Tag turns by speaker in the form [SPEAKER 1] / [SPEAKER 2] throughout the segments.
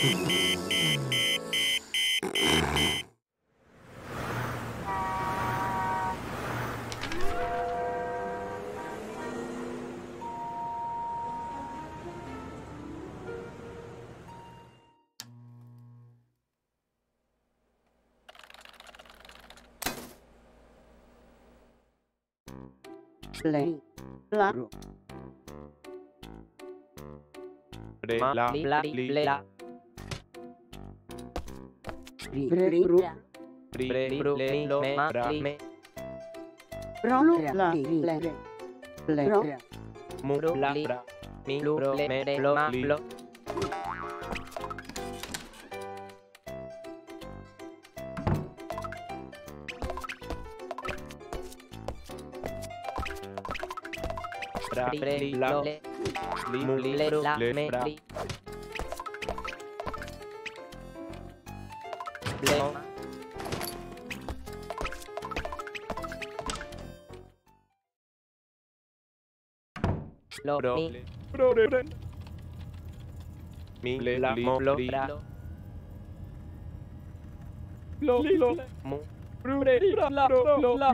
[SPEAKER 1] Play. Laro.
[SPEAKER 2] De la li la le lo ma me
[SPEAKER 1] Rolo la le. Play.
[SPEAKER 2] mu la bra mi lu le me de lo ma lo bra li la li mu li le la me li le lo mi le la mo lo bra lo mu re la lo la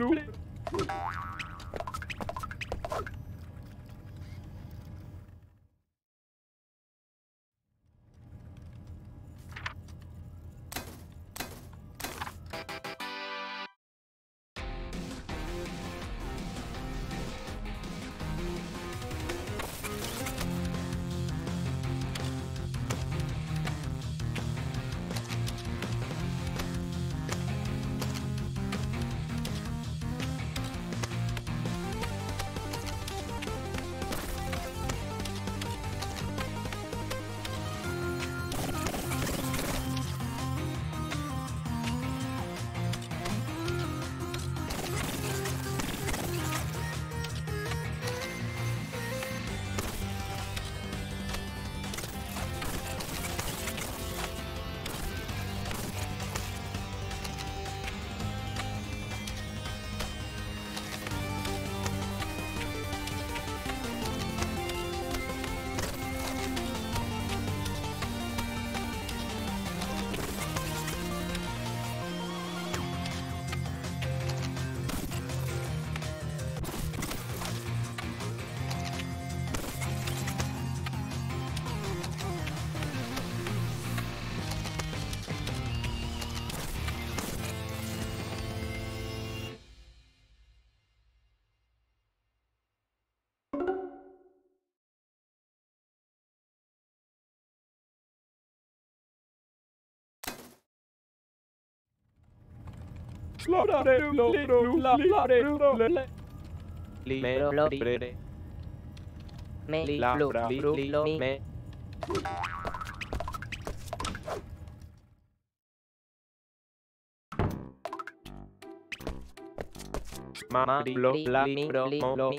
[SPEAKER 2] la re lo la re le li me lo re me la bra li lo me ma di lo la mi bro mo lo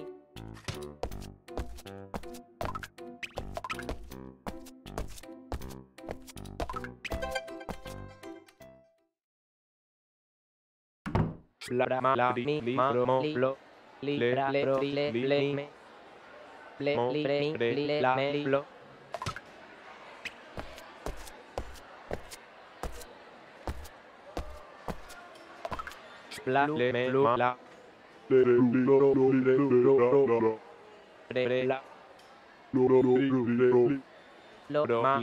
[SPEAKER 2] la ma la di li bro mo lo li bra le ro le me le li le la me lo la le me lo la re la lo ma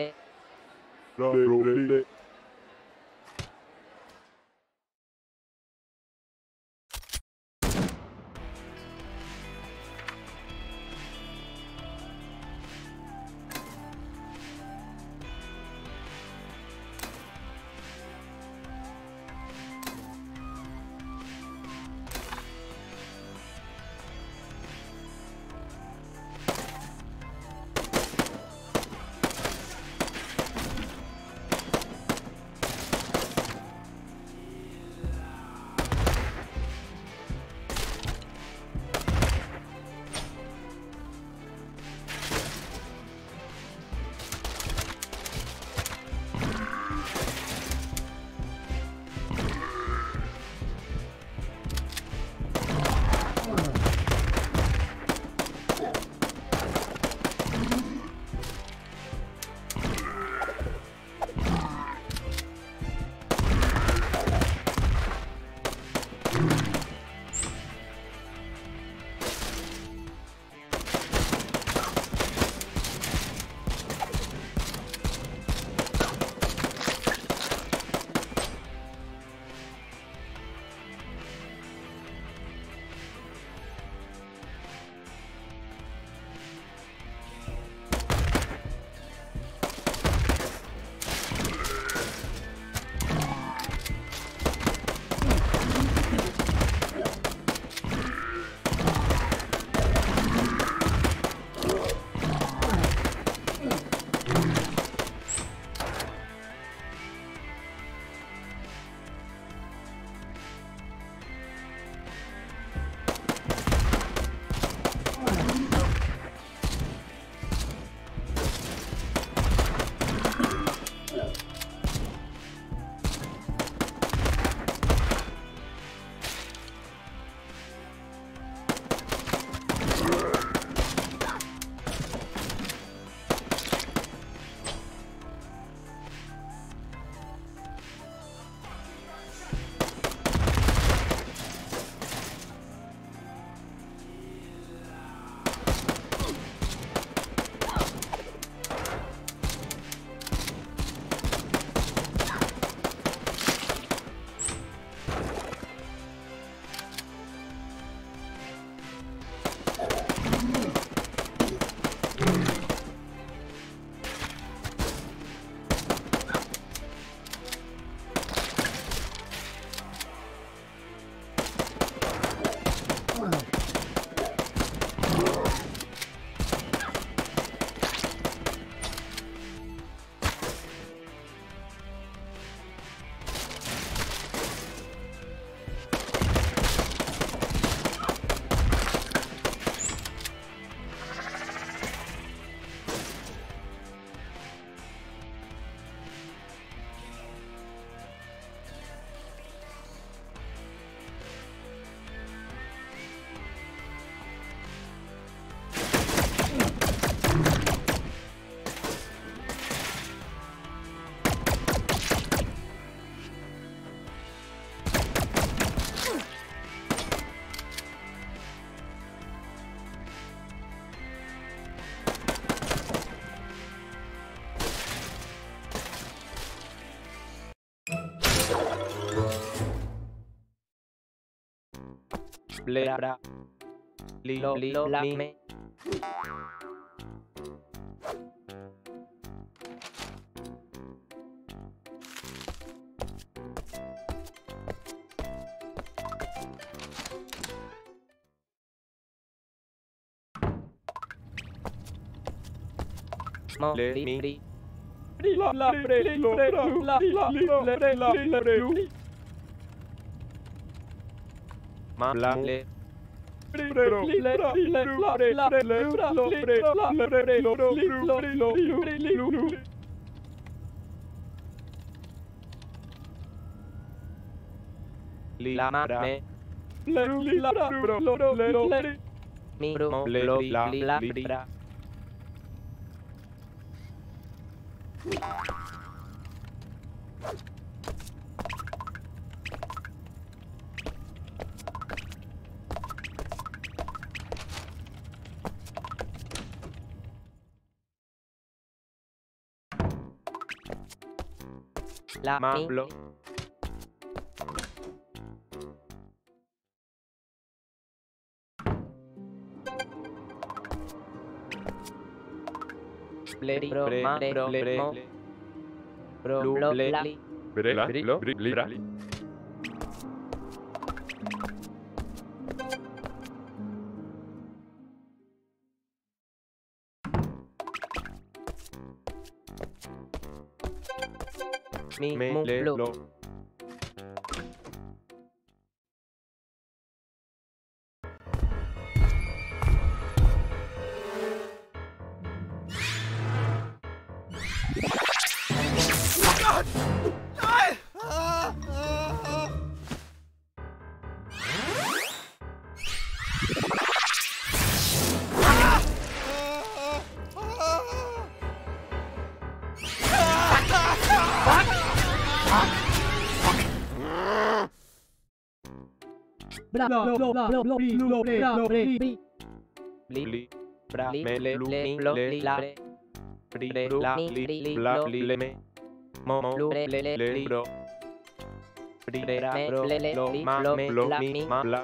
[SPEAKER 2] le ble bra li lo la me mo li mi la la bre lo la la bre lu ma la le la ma me mi mo lo la bra la ma lo ble bro ma bro mo bro lo la li
[SPEAKER 3] Bre la lo bri bra.
[SPEAKER 2] mi mo lo li bra me le lo li la bri la li bla li me mo le bro bri bra bro lo ma me lo mi ma la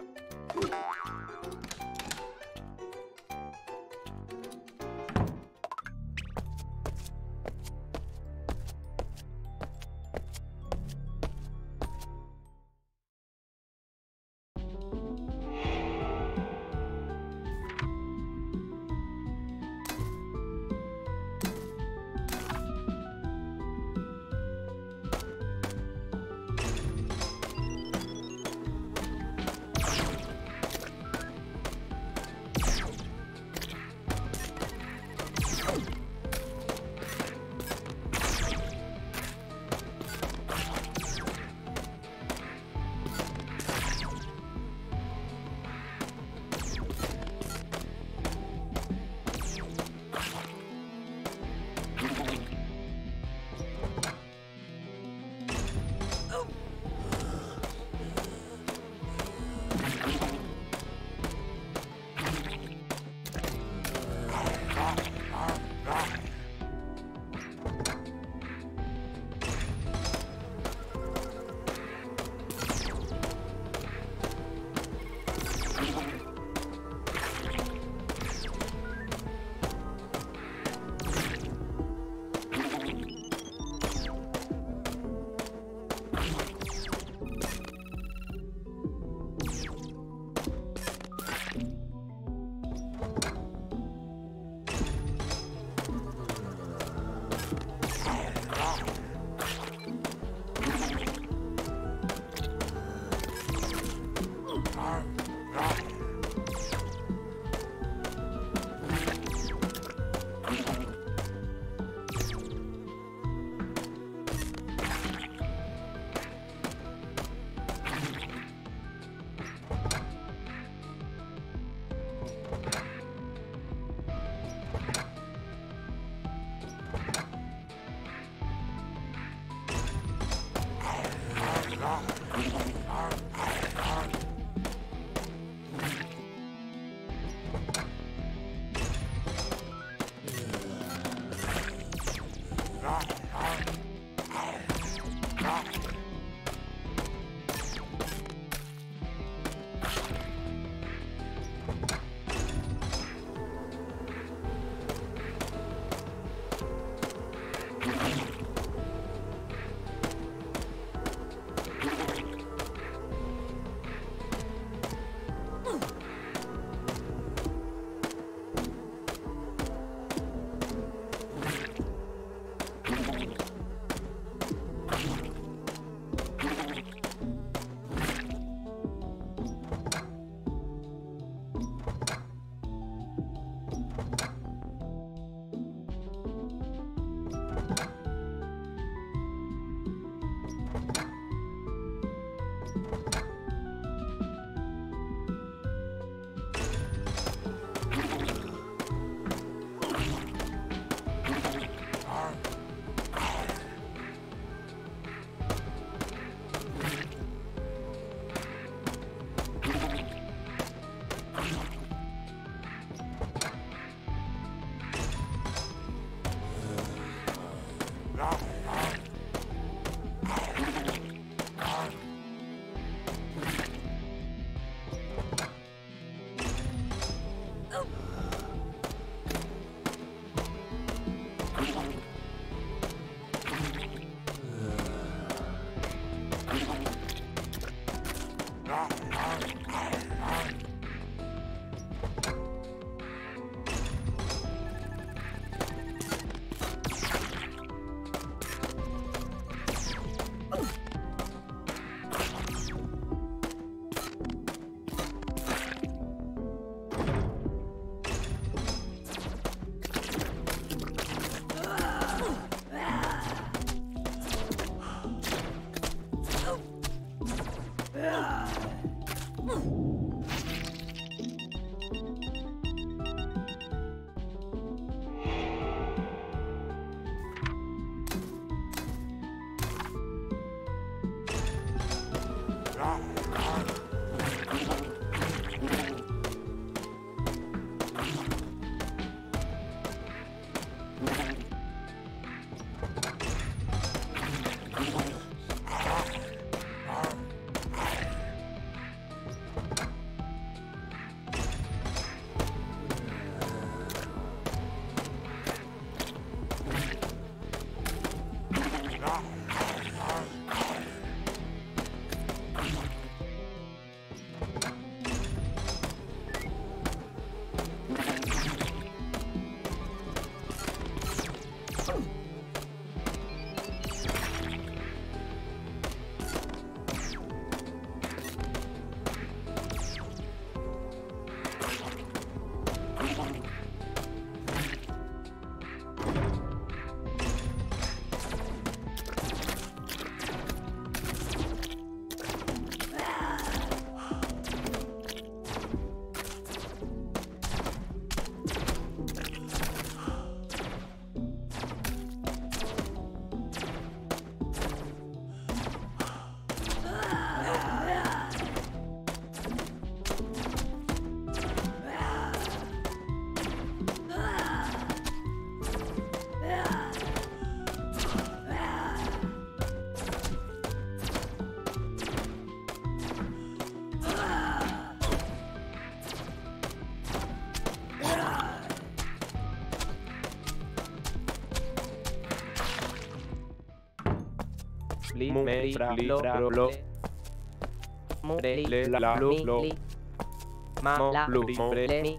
[SPEAKER 2] li me fra lo lo mo le la lo ma la mo le mi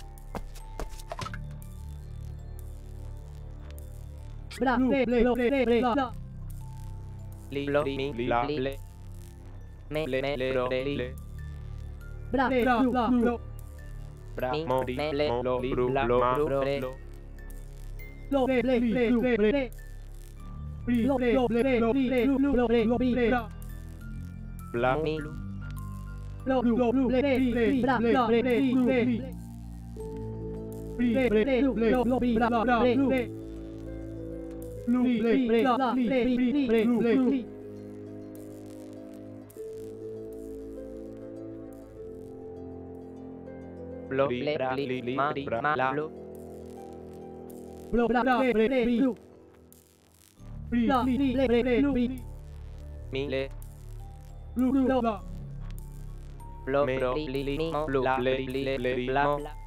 [SPEAKER 4] bra ble la
[SPEAKER 2] li lo mi la le me le ro le
[SPEAKER 4] bra lo
[SPEAKER 2] bra mo le lo li la lo re
[SPEAKER 4] lo
[SPEAKER 2] bla mi lo bra li ma la lo mi le lo me li mo la le bla